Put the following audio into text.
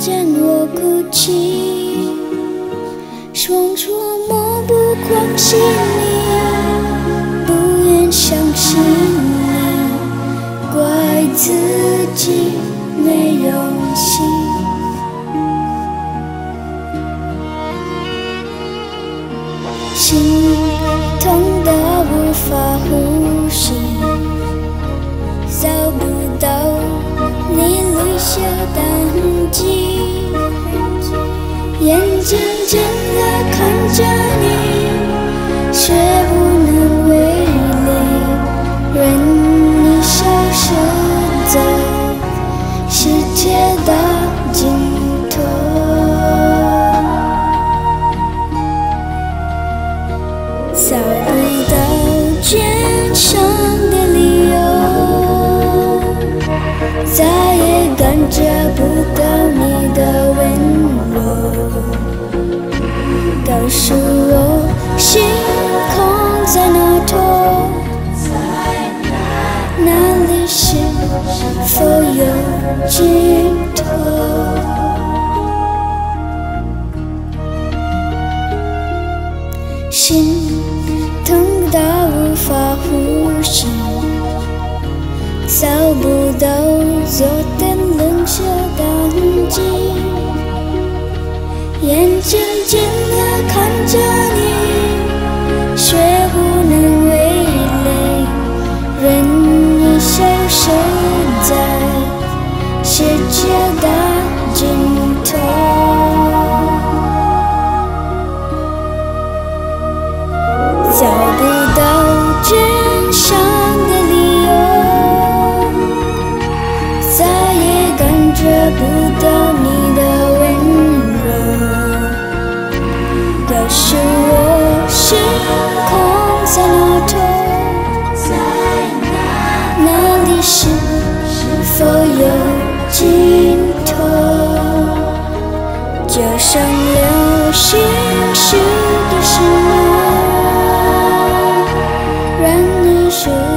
见我哭泣，双手漠不关心你，不愿相信你，怪自己没勇气。心痛到无法呼吸，找不到你留下的痕迹，眼睁睁地看着你，却不能为力，任你消失在世界的尽头。找不到坚强的理由，再也感觉不到你的温柔。告诉我，星空在哪头？哪里是否有尽头？心痛到无法呼吸，找不到昨天留下的痕迹，眼睁睁地看着你，却不能为泪，任你消失在世界的尽头。找不到真相的理由，再也感觉不到你的温柔。告诉我，星空在哪头？哪里是否有尽头？就像流星逝的时候，让你说